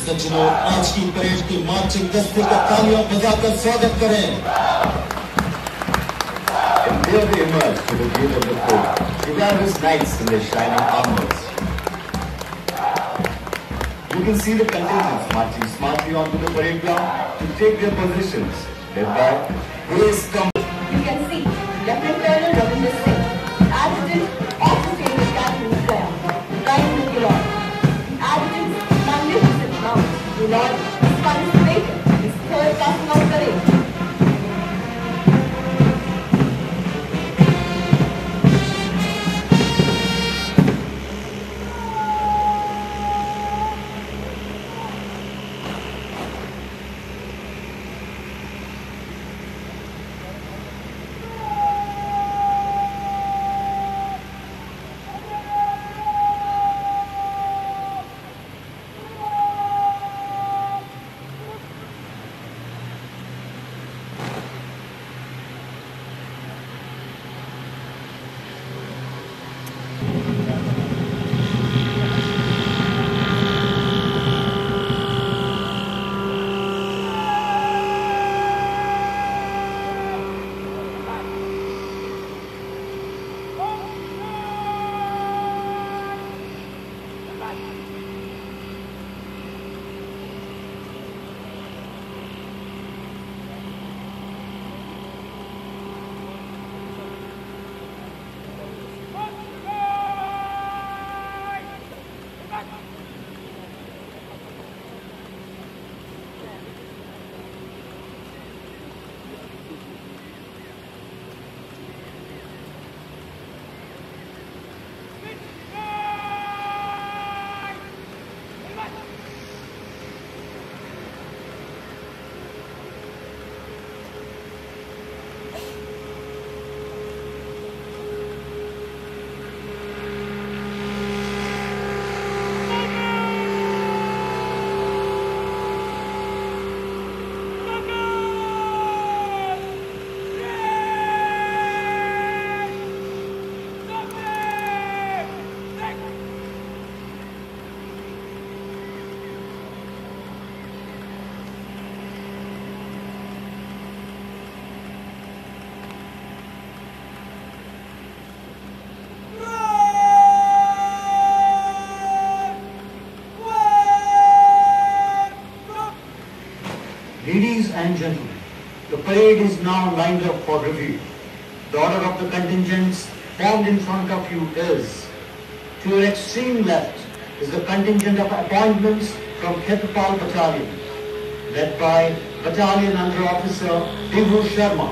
सज्जनों, आज की परेड की मार्चिंग दस्ते का तालियां बजाकर स्वागत करें। And there they emerge to the gate of the fort, chivalrous knights in their shining armors. You can see the contingents marching smartly onto the parade ground to take their positions, led by Grace Company. You can see Lieutenant Colonel Ravinder Singh, Adjutant of the famous Academy Prayer, riding the Gilord. The Adjutant's magnificent mount, Gilord, is participating in his third passing out parade. Ladies and gentlemen, the parade is now lined up for review. The order of the contingents formed in front of you is: to your extreme left is the contingent of appointments from Khetapal Battalion, led by Battalion Under Officer Vibhu Sharma.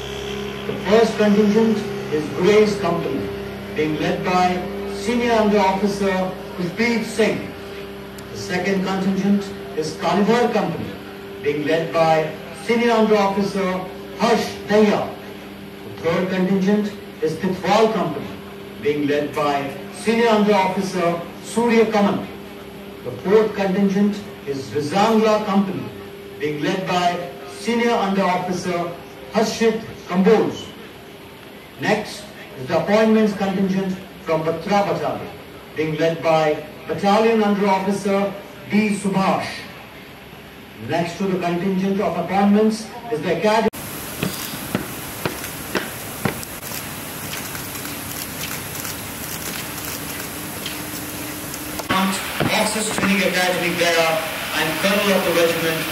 The first contingent is Grace Company, being led by Senior Under Officer Kushbeer Singh. The second contingent is Kalivar Company, being led by Senior Under Officer Harsh Daya. The third contingent is Titwal Company, being led by Senior Under Officer Surya Kaman. The fourth contingent is Rizangla Company, being led by Senior Under Officer Harshit Kamboj. Next is the appointments contingent from Batra Battalion, being led by Battalion Under Officer D. Subhash. Next to the contingent of appointments is the Academy. Officers Training Academy Gaya and Colonel of the Regiment.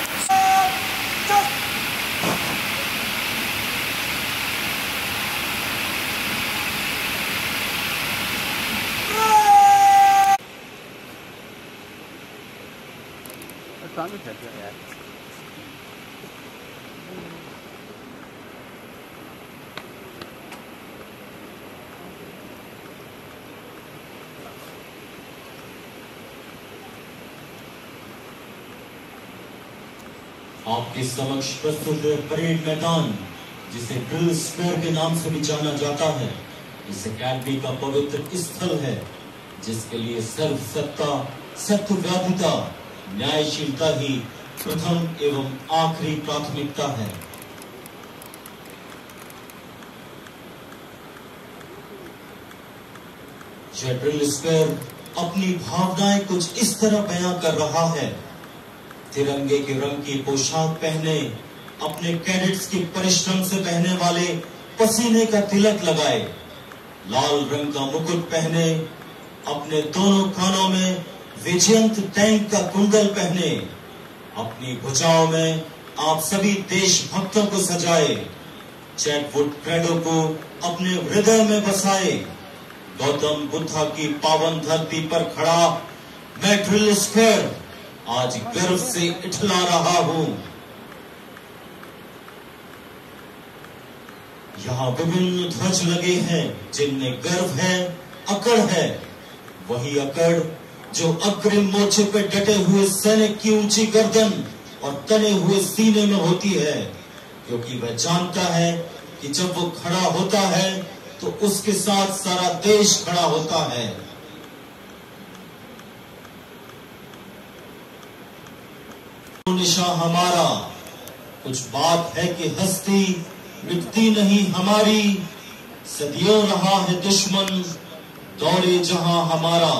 आपके समक्ष प्रस्तुत है parade मैदान, जिसे drill square के नाम से भी जाना जाता है। इस अकेडमी का पवित्र स्थल है, जिसके लिए सर्वसत्ता, सत्यव्याधिता, न्यायशीलता ही प्रथम एवं आखिरी प्राथमिकता है। यह ड्रिल स्क्वायर अपनी भावनाएं कुछ इस तरह बयां कर रहा है तिरंगे के रंग की पोशाक पहने, अपने कैडेट्स की परिश्रम से बहने वाले पसीने का तिलक लगाए, लाल रंग का मुकुट पहने, अपने दोनों कानों में विजयंत टैंक का कुंडल पहने, अपनी भुजाओं में आप सभी देशभक्तों को सजाए, चैटवुड क्रेडो को अपने हृदय में बसाए, गौतम बुद्धा की पावन धरती पर खड़ा मैं ड्रिल स्क्वायर आज गर्व से इठला रहा हूं। यहाँ विभिन्न ध्वज लगे हैं जिनमें गर्व है, अकड़ है, वही अकड़ जो अग्रिम मोर्चे पर डटे हुए सैनिक की ऊंची गर्दन और तने हुए सीने में होती है, क्योंकि वह जानता है कि जब वो खड़ा होता है तो उसके साथ सारा देश खड़ा होता है। निशा हमारा, कुछ बात है कि हस्ती मिटती नहीं हमारी, सदियों रहा है दुश्मन दौड़े जहां हमारा।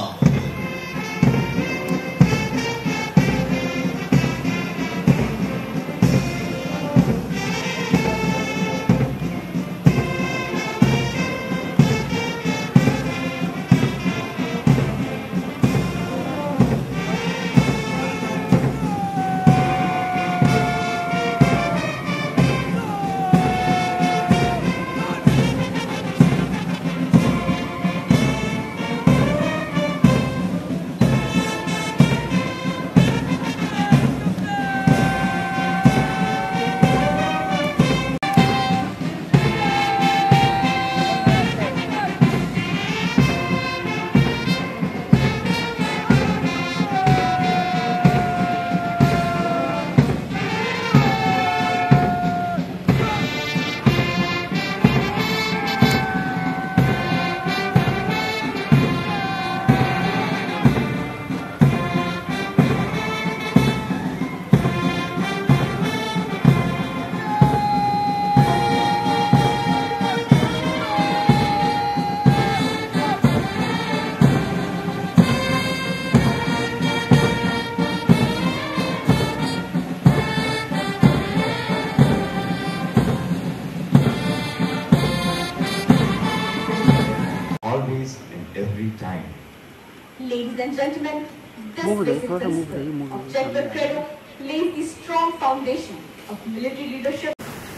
Every time. Ladies and gentlemen, this basic principle of Chadwick Credo lays the strong foundation of military leadership.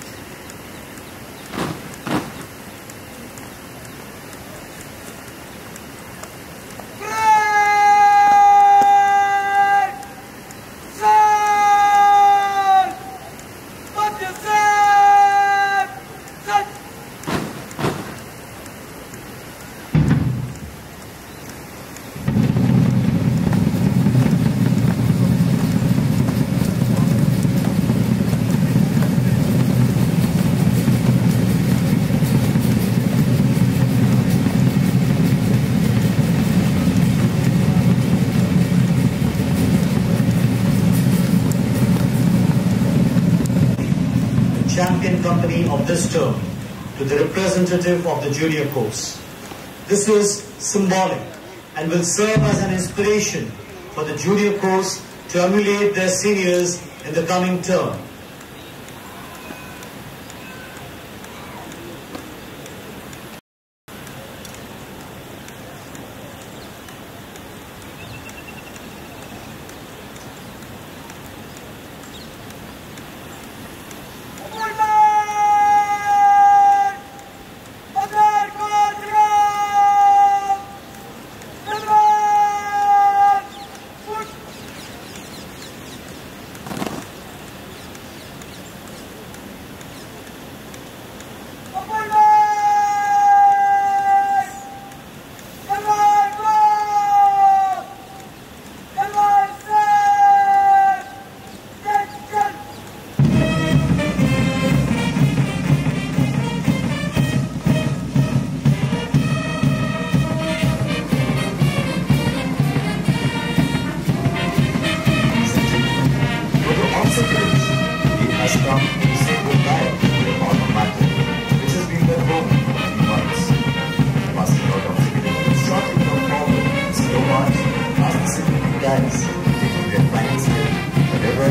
Champion company of this term to the representative of the junior course. This is symbolic and will serve as an inspiration for the junior course to emulate their seniors in the coming term. Guys, taking their final step, whatever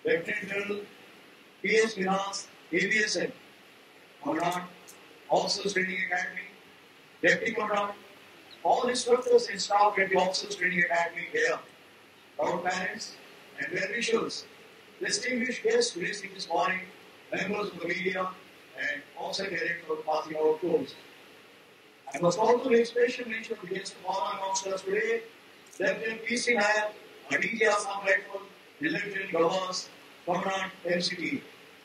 Lieutenant General P.S. Vinas, ABSN, Commandant, Officers Training Academy, Deputy Commandant, all instructors and staff at the Officers Training Academy here, our parents and their officials, distinguished guests visiting this morning, members of the media, and also heading for passing out tours. I must also make special mention of the guests of honor amongst us today, Lieutenant P.C. Nair, a DG Assam Rifle, Lieutenant Gavas, Commandant MCT.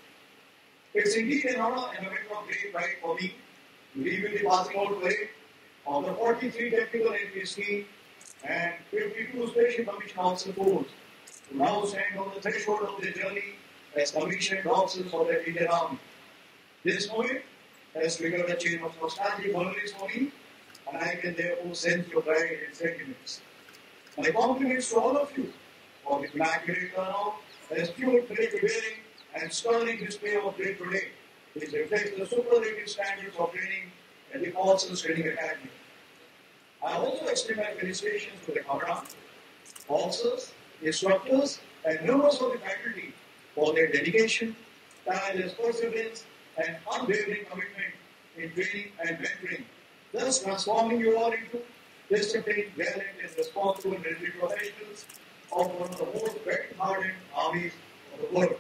It's indeed an honor and a matter of great pride for me to lead with the passing out parade of the 43 technical NPSC and 52 special commissioned officer force who now stand on the threshold of their journey as commissioned officers for the Indian Army. This moment has triggered a chain of nostalgic memories for me, and I can therefore sense your pride and sentiments. My compliments to all of you for the immaculate turnout, astute military bearing, and sterling display of trade today, which reflects the superlative standards of training at the Officers Training Academy. I also extend my felicitations to the Commandant, officers, instructors, and members of the faculty for their dedication, tireless perseverance, and unwavering commitment in training and mentoring, thus transforming you all into disciplined, gallant, and responsible military professionals of one of the most battle-hardened armies of the world.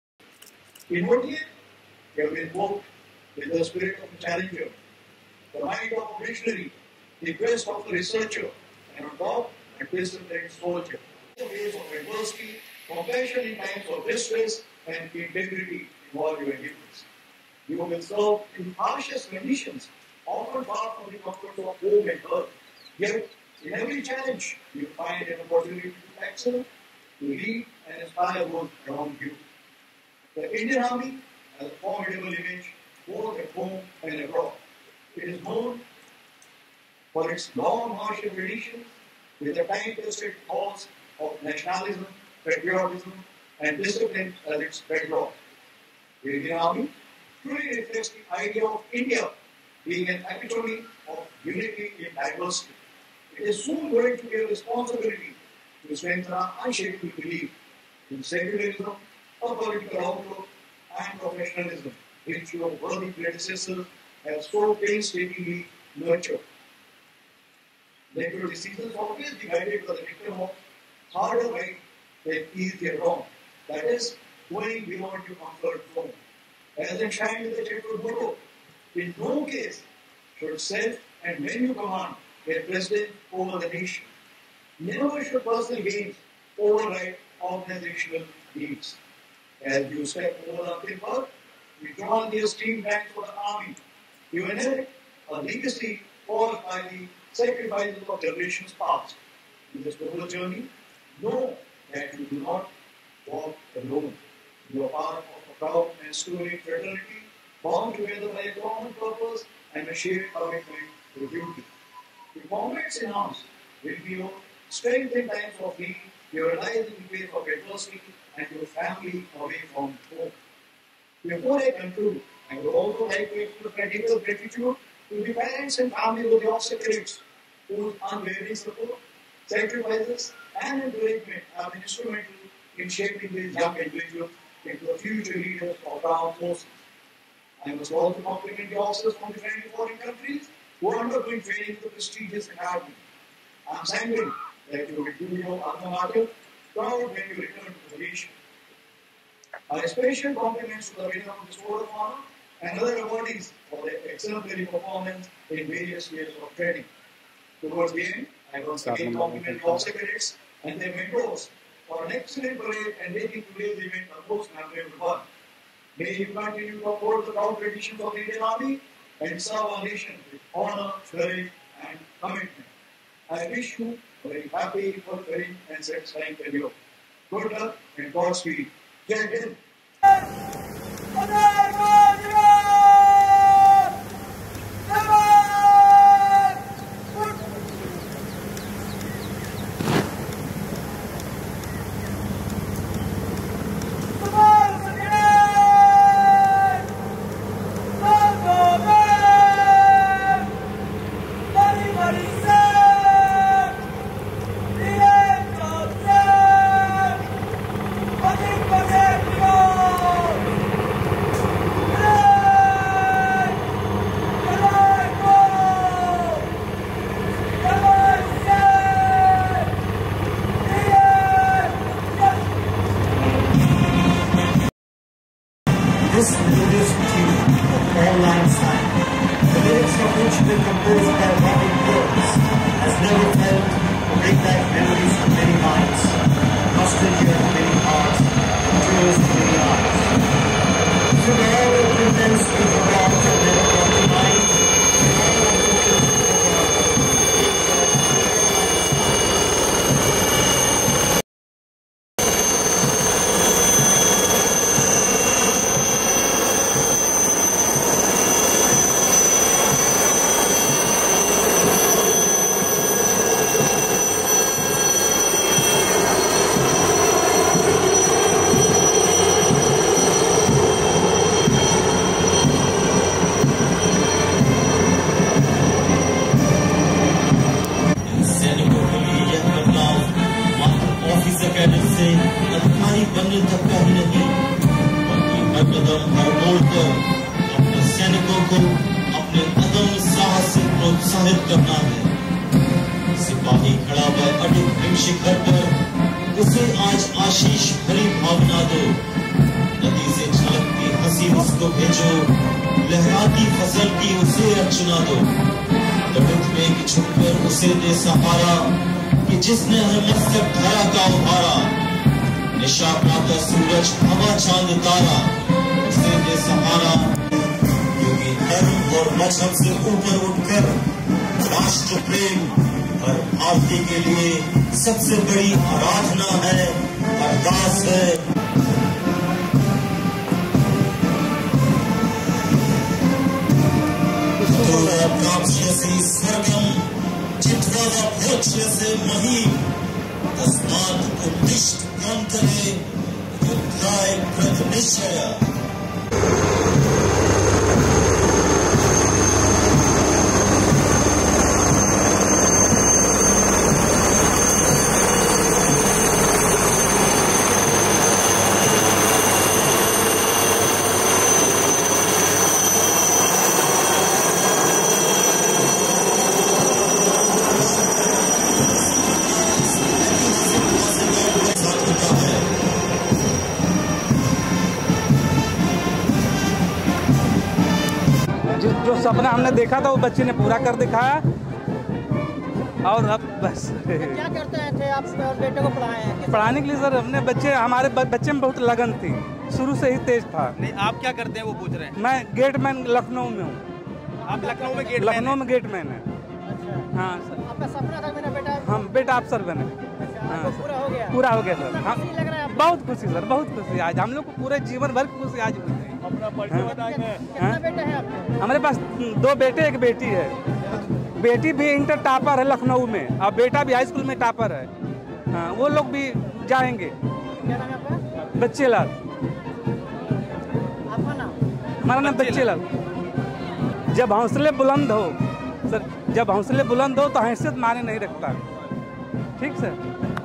Inwardly, you have been moved with the spirit of a challenger, the mind of a missionary, the quest of a researcher, and on top, a disciplined soldier. In days of adversity, compassion in times of distress, and integrity in all your endeavors. You will serve in harshest conditions, often far from the comforts of home and earth. Yet, in every challenge, you find an opportunity to excel, to lead, and inspire those around you. The Indian Army has a formidable image both at home and abroad. It is known for its long martial traditions with a time-tested cause of nationalism, patriotism, and discipline as its bedrock. The Indian Army truly reflects the idea of India being an epitome of unity in diversity. It is soon going to be a responsibility to strengthen our unshakable belief in secularism, a political outlook, and professionalism, which your worthy predecessors have so painstakingly nurtured. Let your decisions always be guided by the dictum of harder right than easier wrong. That is, going beyond your comfort zone. As enshrined in the Chapter motto, in no case should self and men you command get precedent over the nation. Never should personal gains override organizational needs. As you step over the uphill path, you join the esteemed ranks of the army. You inherit a legacy caused by the sacrifices of generations past. In this noble journey, know that you do not walk alone. You are part of a proud and storied fraternity, bound together by a common purpose and a shared commitment to duty. Your comrades in arms will be your strength in times of need, your allies in the face of adversity, and your family away from home. Before I conclude, I would also like to express my deepest gratitude to the parents and families of the officer cadets whose unwavering support, sacrifices, and encouragement have been instrumental in shaping these young individuals into the future leaders of our armed forces. I must also compliment the officers from the friendly foreign countries who are undergoing training in the prestigious academy. I am sanguine that you will do your alma mater proud when you return to the nation. My special compliments to the winner of the Sword of Honor and other awardees for their exemplary performance in various years of training. Towards the end, I once again compliment the officer cadets and their mentors for an excellent parade and making today's event a most memorable one. May you continue to uphold the proud traditions of the Indian Army and serve our nation with honor, courage, and commitment. I wish you a very happy, fulfilling, and satisfying career. Good luck and Godspeed. Jai Hind. Bye. his paramedic years has never failed to bring back memories to many minds, nostalgia to many hearts, and tears to many eyes. Should all the pretence be forgotten and never brought to mind, सैनिकों के लिए यह बदलाव मात्र officer cadre से अधिकारी बनने तक का ही नहीं, बल्कि हर कदम हर मोड़ पर अपने सैनिकों को अपने अदम्य साहस से प्रोत्साहित करना है। सिपाही खड़ा व अटूट हिम शिखर पर, उसे आज आशीष भरी भावना दो। नदी से छलकती हंसी उसको भेजो, लहराती फसल की उसे अर्चना दो। गठित में कि छुपकर उसे दे सहारा, कि जिसने हर मस्तक धरा का उभारा। निशा प्रातः सूरज हवा चांद तारा, उसे दे सहारा। क्योंकि धर्म और मजहब से ऊपर उठकर राष्ट्र प्रेम हर भारतीय के लिए सबसे बड़ी आराधना है, अरदास है। स्वर्गम चित्वादा भोज्यसे महीम, तस्मात् उत्तिष्ठ कांतरे युद्धाय कृत निश्चय। जो सपना हमने देखा था वो बच्चे ने पूरा कर दिखाया। और अब बस क्या करते हैं थे आप और बेटे को पढ़ाए हैं? पढ़ाने के लिए सर हमने हमारे बच्चे में बहुत लगन थी, शुरू से ही तेज था। नहीं, आप क्या करते हैं वो पूछ रहे हैं। मैं गेटमैन लखनऊ में हूँ। आप लखनऊ में गेटमैन है। अच्छा, हाँ सर। आपका सपना था मेरा बेटा? हम बेटा अफसर बने। हाँ, पूरा हो गया? पूरा हो गया सर। हाँ, खुशी लग रहा है आपको? बहुत खुशी सर, बहुत खुशी। आज हम लोग को पूरे जीवन भर की खुशी आज हुई है। कितना बेटा है आपके? हमारे पास 2 बेटे 1 बेटी है। बेटी भी इंटर टॉपर है लखनऊ में, और बेटा भी हाई स्कूल में टॉपर है। हाँ, वो लोग भी जाएंगे। क्या नाम है आपका? बच्चे लाल। आपका नाम? हमारा नाम बच्चे लाल। जब हौसले बुलंद हो सर, जब हौसले बुलंद हो तो हैसियत माने नहीं रखता। ठीक sir.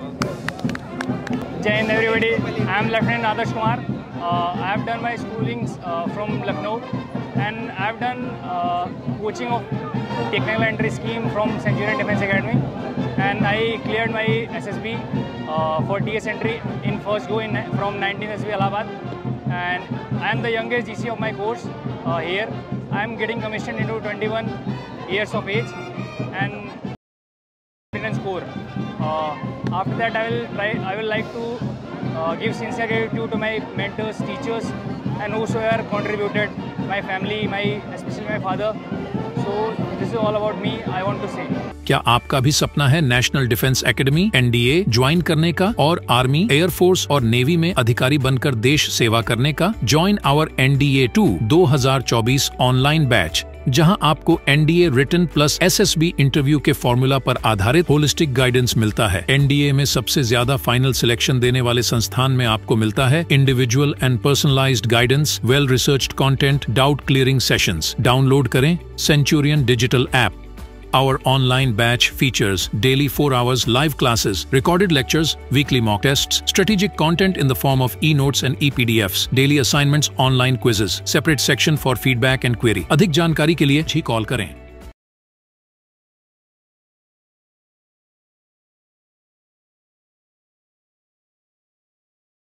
Jai Hind everybody, I am Lieutenant Adarsh Kumar. I have done my schooling from Lucknow, and I have done coaching of technical entry scheme from Centurion Defence Academy, and I cleared my SSB for TS entry in first go from 19 SB Allahabad, and I am the youngest GC of my course here. I am getting commissioned into 21 years of age and score. After that, I will like to give sincere gratitude to my mentors, teachers, and whosoever contributed, my family, especially my father. So this is all about me. I want to say. क्या आपका भी सपना है national defence academy NDA join करने का और army, air force और navy में अधिकारी बनकर देश सेवा करने का? Join our NDA 2 2024 online batch, जहां आपको NDA written plus SSB interview के फॉर्मूला पर आधारित होलिस्टिक गाइडेंस मिलता है। NDA में सबसे ज्यादा फाइनल सिलेक्शन देने वाले संस्थान में आपको मिलता है individual and personalised guidance, well researched content, doubt clearing sessions. Download करें centurion digital app. Our online batch features daily 4 hours live classes, recorded lectures, weekly mock tests, strategic content in the form of e-notes and e-PDFs, daily assignments, online quizzes, separate section for feedback and query. अधिक जानकारी के लिए ही call करें।